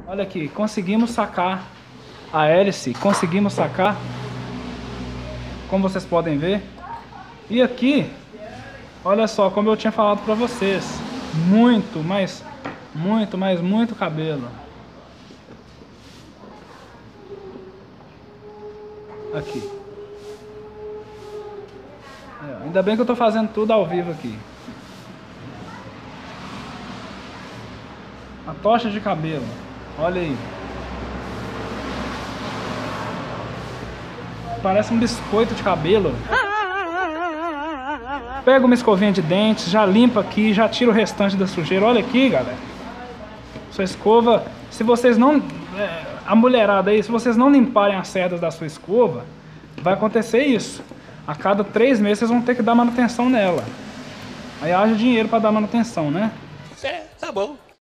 Olha aqui, conseguimos sacar a hélice, conseguimos sacar, como vocês podem ver. E aqui, olha só, como eu tinha falado pra vocês, muito cabelo. Aqui. Ainda bem que eu tô fazendo tudo ao vivo aqui. A tocha de cabelo, olha aí. Parece um biscoito de cabelo. Pega uma escovinha de dentes, já limpa aqui, já tira o restante da sujeira. Olha aqui, galera. Sua escova, se vocês não... a mulherada aí, se vocês não limparem as cerdas da sua escova, vai acontecer isso. A cada 3 meses vocês vão ter que dar manutenção nela. Aí haja dinheiro para dar manutenção, né? É, tá bom.